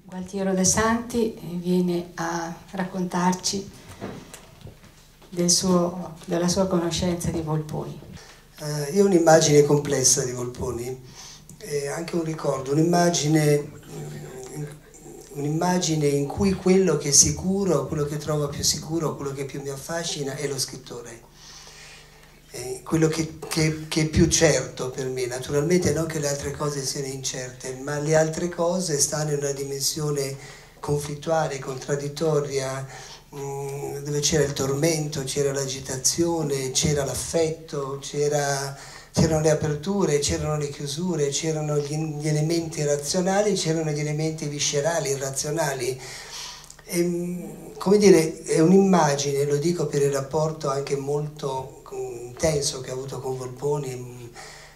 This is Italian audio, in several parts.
Gualtiero De Santi viene a raccontarci della sua conoscenza di Volponi. Io ho un'immagine complessa di Volponi, anche un ricordo, un'immagine in cui quello che è sicuro, quello che trovo più sicuro, quello che più mi affascina è lo scrittore. Quello che è più certo per me, naturalmente non che le altre cose siano incerte, ma le altre cose stanno in una dimensione conflittuale, contraddittoria, dove c'era il tormento, c'era l'agitazione, c'era l'affetto, c'erano le aperture, c'erano le chiusure, c'erano gli elementi razionali, c'erano gli elementi viscerali, irrazionali. Come dire, è un'immagine, lo dico per il rapporto anche molto intenso che ho avuto con Volponi,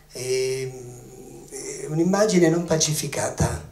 un'immagine non pacificata,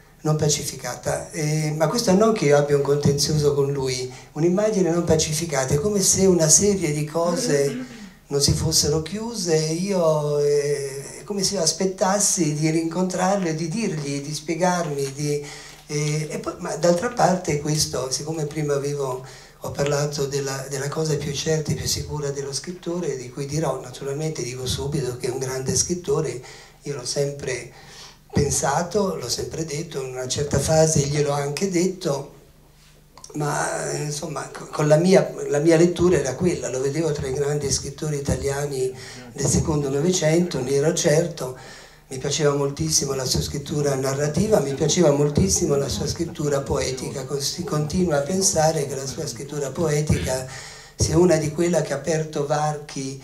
ma questo non che io abbia un contenzioso con lui, un'immagine non pacificata, è come se una serie di cose non si fossero chiuse, è come se io aspettassi di rincontrarlo, di dirgli, di spiegarmi, e poi, ma d'altra parte questo, siccome prima ho parlato della cosa più certa e più sicura dello scrittore, di cui dirò, naturalmente dico subito che è un grande scrittore, io l'ho sempre pensato, l'ho sempre detto, in una certa fase gliel'ho anche detto, ma insomma con la mia lettura era quella, lo vedevo tra i grandi scrittori italiani del secondo Novecento, ne ero certo. Mi piaceva moltissimo la sua scrittura narrativa, mi piaceva moltissimo la sua scrittura poetica, si continua a pensare che la sua scrittura poetica sia una di quelle che ha aperto varchi,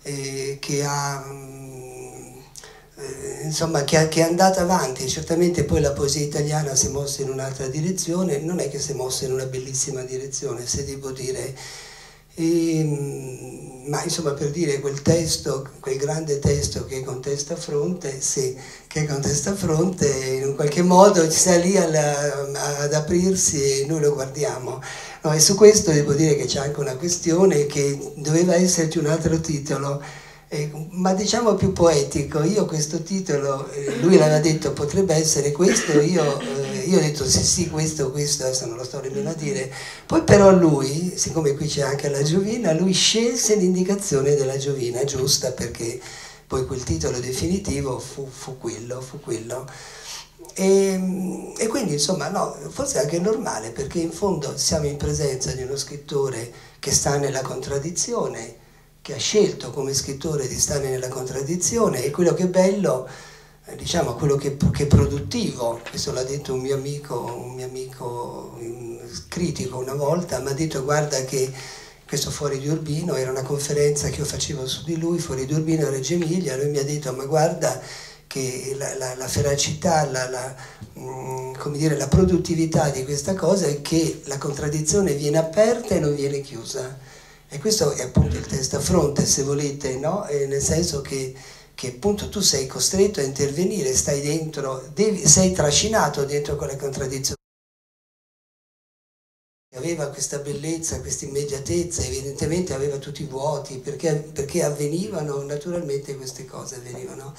insomma, che è andata avanti. Certamente poi la poesia italiana si è mossa in un'altra direzione, non è che si è mossa in una bellissima direzione, se devo dire. Ma insomma, per dire, quel testo, quel grande testo che è Contesta Fronte, sì, che è Contesta Fronte, in un qualche modo ci sta lì ad aprirsi e noi lo guardiamo. No, e su questo devo dire che c'è anche una questione, che doveva esserci un altro titolo, ma diciamo più poetico. Io questo titolo, lui l'aveva detto potrebbe essere questo, io ho detto sì, questo, adesso non lo sto nemmeno a dire. Poi però lui, siccome qui c'è anche la Giovina, lui scelse l'indicazione della Giovina, giusta, perché poi quel titolo definitivo fu quello. E quindi insomma no, forse è anche normale, perché in fondo siamo in presenza di uno scrittore che sta nella contraddizione, che ha scelto come scrittore di stare nella contraddizione, e quello che è bello, diciamo, quello che è produttivo, questo l'ha detto un mio amico critico una volta, mi ha detto guarda che questo Fuori di Urbino era una conferenza che io facevo su di lui, Fuori di Urbino a Reggio Emilia, lui mi ha detto ma guarda che la ferocità, come dire, la produttività di questa cosa è che la contraddizione viene aperta e non viene chiusa. E questo è appunto il testafronte, se volete, no? Nel senso che appunto tu sei costretto a intervenire, stai dentro, sei trascinato dentro quella contraddizione. Aveva questa bellezza, questa immediatezza, evidentemente aveva tutti i vuoti, perché avvenivano, naturalmente queste cose avvenivano.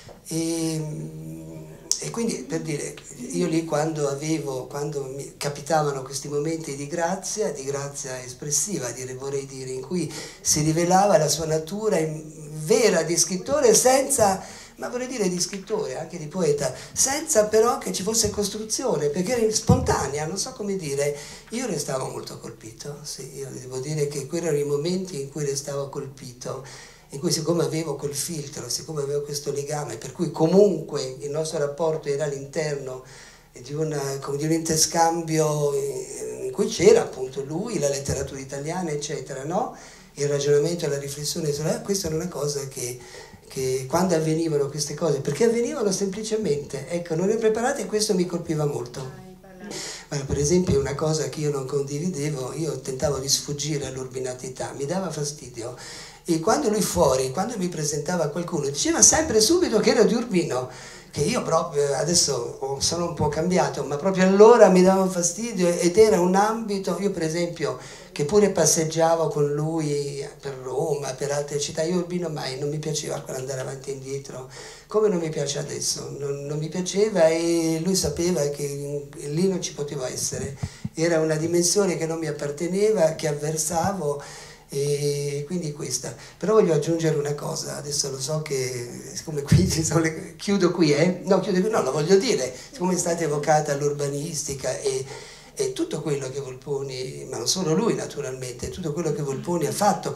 E quindi, per dire, io lì quando mi capitavano questi momenti di grazia espressiva, vorrei dire, in cui si rivelava la sua natura vera di scrittore senza, ma vorrei dire di scrittore, anche di poeta, senza però che ci fosse costruzione, perché era spontanea, non so come dire. Io restavo molto colpito, sì, io devo dire che quelli erano i momenti in cui restavo colpito, in cui siccome avevo quel filtro, siccome avevo questo legame, per cui comunque il nostro rapporto era all'interno di un interscambio in cui c'era appunto lui, la letteratura italiana, eccetera, no? Il ragionamento e la riflessione questa era una cosa che quando avvenivano queste cose, perché avvenivano semplicemente, ecco, non ero preparata, e questo mi colpiva molto. Per esempio una cosa che io non condividevo, io tentavo di sfuggire all'urbinatità, mi dava fastidio. E quando lui fuori, quando mi presentava qualcuno, diceva sempre subito che ero di Urbino, che io proprio adesso sono un po' cambiato, ma proprio allora mi dava fastidio, ed era un ambito, io per esempio, che pure passeggiavo con lui per Roma, per altre città, io Urbino mai, non mi piaceva andare avanti e indietro, come non mi piace adesso, non mi piaceva, e lui sapeva che lì non ci poteva essere, era una dimensione che non mi apparteneva, che avversavo, e quindi questa. Però voglio aggiungere una cosa, adesso lo so che siccome qui chiudo qui, no, chiudo qui, no, lo voglio dire, siccome è stata evocata l'urbanistica e tutto quello che Volponi, ma non solo lui naturalmente, tutto quello che Volponi ha fatto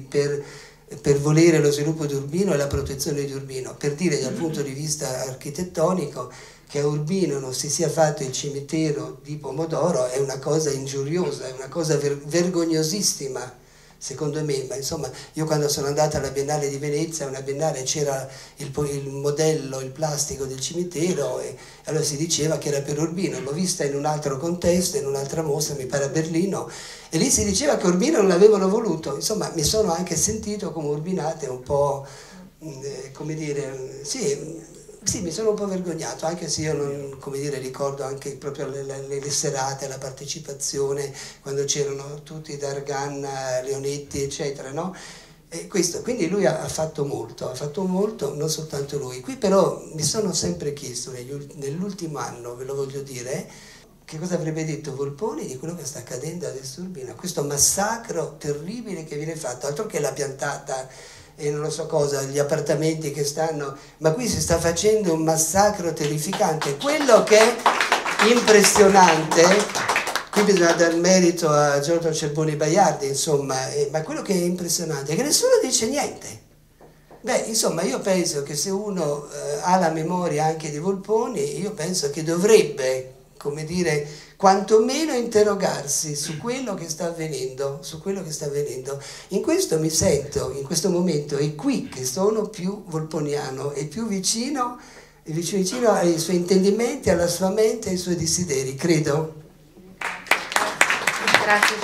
per volere lo sviluppo di Urbino e la protezione di Urbino, per dire dal punto di vista architettonico che a Urbino non si sia fatto il cimitero di Pomodoro è una cosa ingiuriosa, è una cosa vergognosissima, secondo me. Ma insomma, io quando sono andata alla Biennale di Venezia, una biennale, c'era il modello, il plastico del cimitero, e allora si diceva che era per Urbino. L'ho vista in un altro contesto, in un'altra mostra, mi pare a Berlino, e lì si diceva che Urbino non l'avevano voluto. Insomma, mi sono anche sentito come urbinate un po', come dire, sì, mi sono un po' vergognato, anche se io non, come dire, ricordo anche proprio le serate, la partecipazione, quando c'erano tutti Dargan, Leonetti, eccetera, no? E questo, quindi lui ha fatto molto, non soltanto lui. Qui però mi sono sempre chiesto, nell'ultimo anno, ve lo voglio dire, che cosa avrebbe detto Volponi di quello che sta accadendo adesso a Urbino, questo massacro terribile che viene fatto, altro che la piantata e non lo so cosa, gli appartamenti che stanno, ma qui si sta facendo un massacro terrificante. Quello che è impressionante, qui bisogna dar merito a Giorgio Cerboni Baiardi, insomma, ma quello che è impressionante è che nessuno dice niente. Beh, insomma, io penso che se uno ha la memoria anche di Volponi, io penso che dovrebbe, come dire, quantomeno interrogarsi su quello che sta avvenendo, In questo mi sento, in questo momento, è qui che sono più volponiano e più vicino ai suoi intendimenti, alla sua mente e ai suoi desideri, credo. Grazie.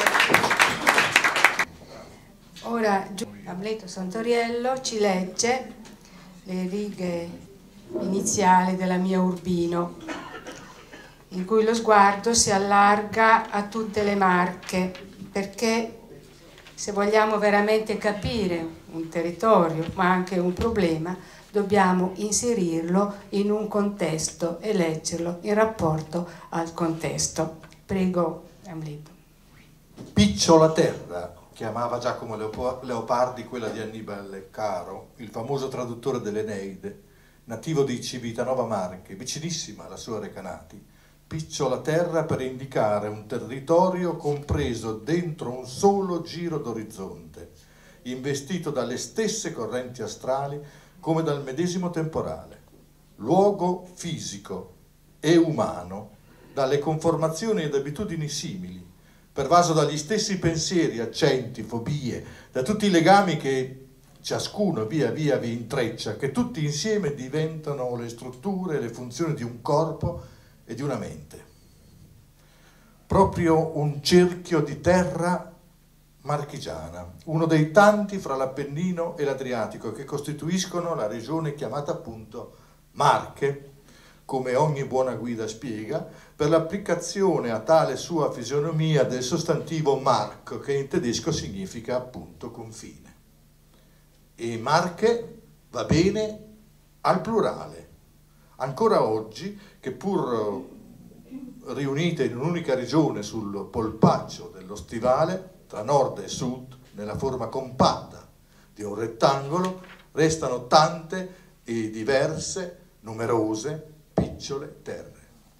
Ora Amleto Santoriello ci legge le righe iniziali della mia Urbino, in cui lo sguardo si allarga a tutte le Marche, perché se vogliamo veramente capire un territorio, ma anche un problema, dobbiamo inserirlo in un contesto e leggerlo in rapporto al contesto. Prego, Amleto. Picciola terra, chiamava Giacomo Leopardi quella di Annibale Caro, il famoso traduttore dell'Eneide, nativo di Civitanova Marche, vicinissima alla sua Recanati. Picciola terra per indicare un territorio compreso dentro un solo giro d'orizzonte, investito dalle stesse correnti astrali come dal medesimo temporale. Luogo fisico e umano, dalle conformazioni ed abitudini simili, pervaso dagli stessi pensieri, accenti, fobie, da tutti i legami che ciascuno via via vi intreccia, che tutti insieme diventano le strutture e le funzioni di un corpo e di una mente. Proprio un cerchio di terra marchigiana, uno dei tanti fra l'Appennino e l'Adriatico che costituiscono la regione chiamata appunto Marche, come ogni buona guida spiega, per l'applicazione a tale sua fisionomia del sostantivo Mark, che in tedesco significa appunto confine. E Marche va bene al plurale. Ancora oggi, che pur riunite in un'unica regione sul polpaccio dello stivale, tra nord e sud, nella forma compatta di un rettangolo, restano tante e diverse, numerose, picciole terre.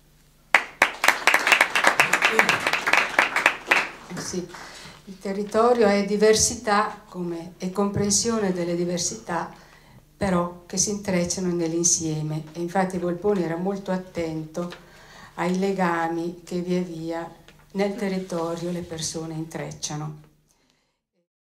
Sì, il territorio è diversità e comprensione delle diversità, però che si intrecciano nell'insieme, e infatti Volponi era molto attento ai legami che via via nel territorio le persone intrecciano.